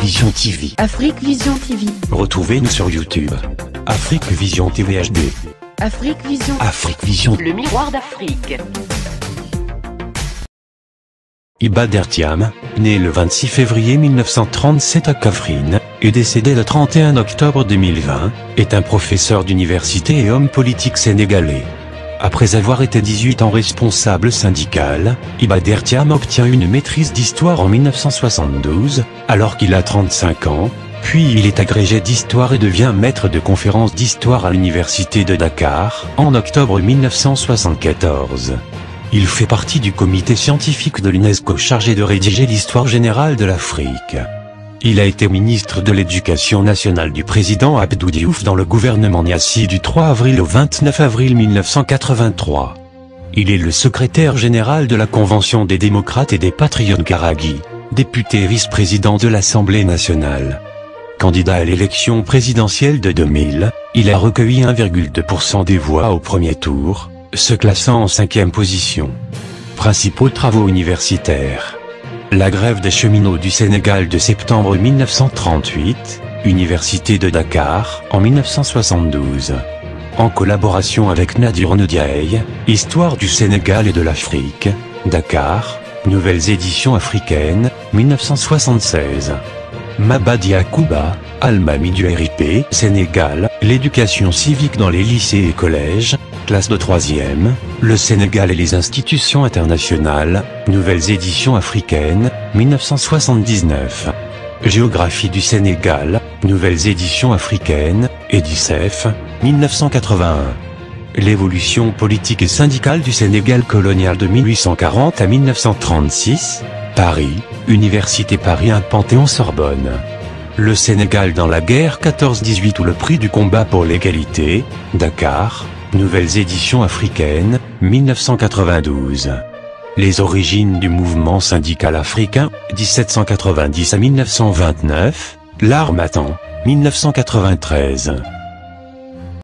Vision TV. Afrique Vision TV. Retrouvez-nous sur YouTube. Afrique Vision TV HD. Afrique Vision. Afrique Vision. Le miroir d'Afrique. Iba Der Thiam, né le 26 février 1937 à Kaffrine, et décédé le 31 octobre 2020, est un professeur d'université et homme politique sénégalais. Après avoir été 18 ans responsable syndical, Iba Der Thiam obtient une maîtrise d'histoire en 1972, alors qu'il a 35 ans, puis il est agrégé d'histoire et devient maître de conférences d'histoire à l'université de Dakar, en octobre 1974. Il fait partie du comité scientifique de l'UNESCO chargé de rédiger l'histoire générale de l'Afrique. Il a été ministre de l'Éducation nationale du président Abdou Diouf dans le gouvernement Niassi du 3 avril au 29 avril 1983. Il est le secrétaire général de la Convention des démocrates et des patriotes Karagui, député et vice-président de l'Assemblée nationale. Candidat à l'élection présidentielle de 2000, il a recueilli 1,2% des voix au premier tour, se classant en 5e position. Principaux travaux universitaires. La grève des cheminots du Sénégal de septembre 1938, Université de Dakar, en 1972. En collaboration avec Nadir Ndiaye, Histoire du Sénégal et de l'Afrique, Dakar, Nouvelles éditions africaines, 1976. Mabadi Yakuba, Almami du RIP, Sénégal, l'éducation civique dans les lycées et collèges, classe de 3e, le Sénégal et les institutions internationales, Nouvelles éditions africaines, 1979. Géographie du Sénégal, Nouvelles éditions africaines, Edicef, 1981. L'évolution politique et syndicale du Sénégal colonial de 1840 à 1936, Paris, Université Paris 1 Panthéon-Sorbonne. Le Sénégal dans la guerre 14-18 ou le prix du combat pour l'égalité, Dakar, Nouvelles éditions africaines, 1992. Les origines du mouvement syndical africain, 1790 à 1929, l'Harmattan, 1993.